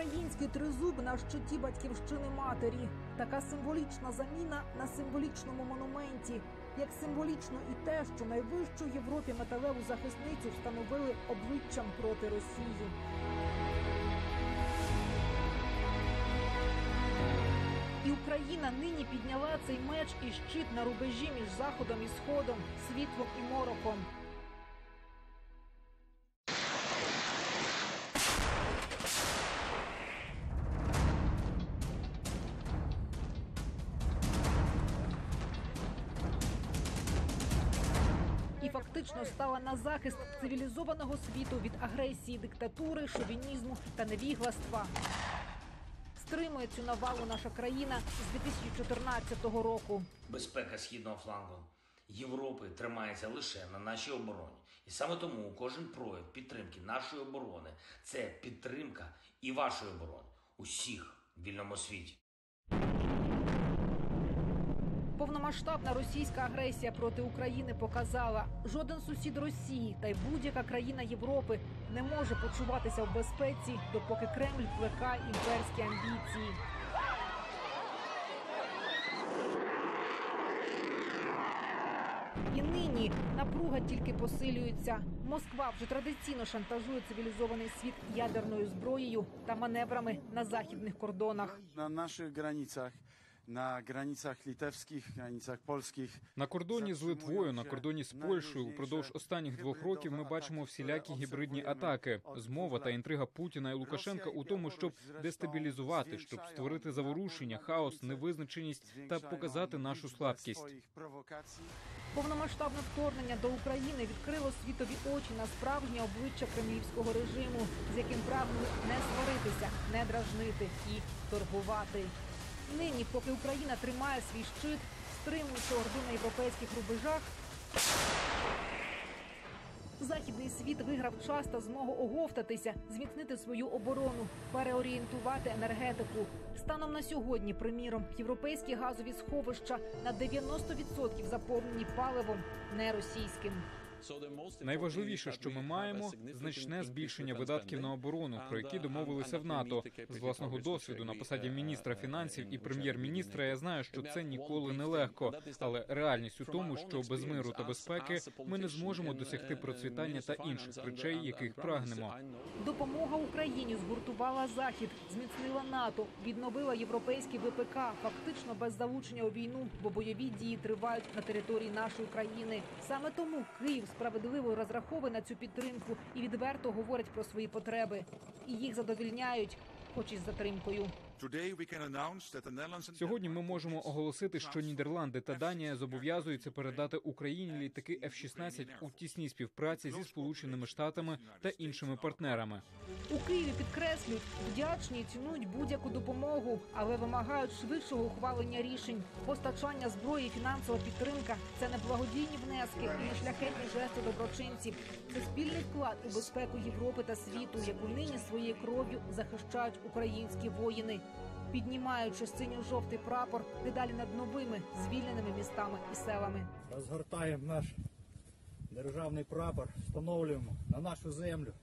Український тризуб на щиті батьківщини матері. Така символічна заміна на символічному монументі. Як символічно і те, що найвищу в Європі металеву захисницю встановили обличчям проти Росії. І Україна нині підняла цей меч і щит на рубежі між Заходом і Сходом, світлом і мороком. І фактично стала на захист цивілізованого світу від агресії, диктатури, шовінізму та невігластва. Стримує цю навалу наша країна з 2014 року. Безпека східного флангу Європи тримається лише на нашій обороні. І саме тому кожен прояв підтримки нашої оборони – це підтримка і вашої оборони усіх в вільному світі. Повномасштабна російська агресія проти України показала, жоден сусід Росії та й будь-яка країна Європи не може почуватися в безпеці, допоки Кремль плекає імперські амбіції. І нині напруга тільки посилюється. Москва вже традиційно шантажує цивілізований світ ядерною зброєю та маневрами на західних кордонах. На наших границях, на границях литовських, границях польських. На кордоні з Литвою, на кордоні з Польщею упродовж останніх 2 років ми бачимо всілякі гібридні атаки. Змова та інтрига Путіна і Лукашенка у тому, щоб дестабілізувати, щоб створити заворушення, хаос, невизначеність та показати нашу слабкість. Повномасштабне вторгнення до України відкрило світові очі на справжнє обличчя кремлівського режиму, з яким прагнули не сваритися, не дражнити і торгувати. Нині, поки Україна тримає свій щит, стримуючи орди на європейських рубежах, західний світ виграв час та змогу оговтатися, зміцнити свою оборону, переорієнтувати енергетику. Станом на сьогодні, приміром, європейські газові сховища на 90% заповнені паливом не російським. Найважливіше, що ми маємо – значне збільшення видатків на оборону, про які домовилися в НАТО. З власного досвіду на посаді міністра фінансів і прем'єр-міністра я знаю, що це ніколи не легко. Але реальність у тому, що без миру та безпеки ми не зможемо досягти процвітання та інших речей, яких прагнемо. Допомога Україні згуртувала Захід, зміцнила НАТО, відновила європейський ВПК, фактично без залучення у війну, бо бойові дії тривають на території нашої країни. Саме тому Київ справедливо розраховує на цю підтримку і відверто говорить про свої потреби. І їх задовільняють, хоч і з затримкою. Сьогодні ми можемо оголосити, що Нідерланди та Данія зобов'язуються передати Україні літаки F-16 у тісній співпраці зі Сполученими Штатами та іншими партнерами. У Києві підкреслюють, вдячні і цінують будь-яку допомогу, але вимагають швидшого ухвалення рішень. Постачання зброї і фінансова підтримка – це не благодійні внески і не шляхетні жести доброчинців. Це спільний вклад у безпеку Європи та світу, яку нині своєю кров'ю захищають українські воїни. Піднімаючи синьо-жовтий прапор дедалі над новими звільненими містами і селами. Розгортаємо наш державний прапор, встановлюємо на нашу землю.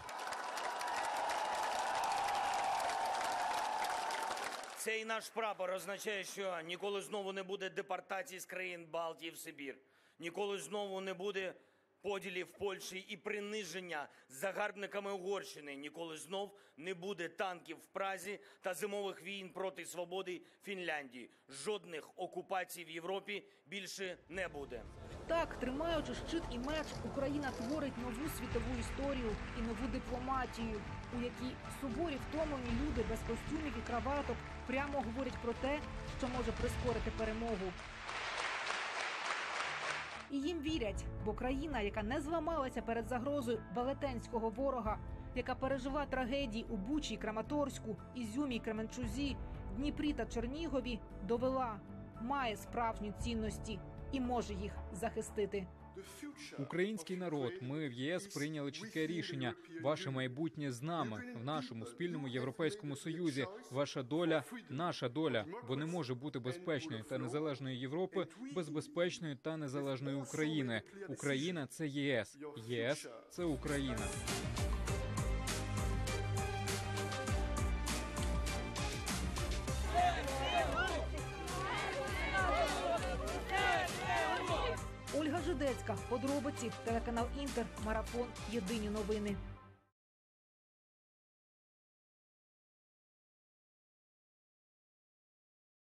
Цей наш прапор означає, що ніколи знову не буде депортації з країн Балтії в Сибір. Ніколи знову не буде поділів Польщі і приниження загарбниками Угорщини. Ніколи знов не буде танків в Празі та зимових війн проти свободи Фінляндії. Жодних окупацій в Європі більше не буде. Так, тримаючи щит і меч, Україна творить нову світову історію і нову дипломатію, у якій суворі втомлені люди без костюмів і краваток прямо говорять про те, що може прискорити перемогу. І їм вірять, бо країна, яка не зламалася перед загрозою велетенського ворога, яка пережила трагедії у Бучі і Краматорську, Ізюмі і Кременчузі, Дніпрі та Чернігові, довела, має справжні цінності і може їх захистити. Український народ, ми в ЄС прийняли чітке рішення. Ваше майбутнє з нами, в нашому спільному Європейському Союзі. Ваша доля – наша доля, бо не може бути безпечної та незалежної Європи без безпечної та незалежної України. Україна – це ЄС, ЄС – це Україна. Сердецька. Подробиці. Телеканал Інтер. Марафон. Єдині новини.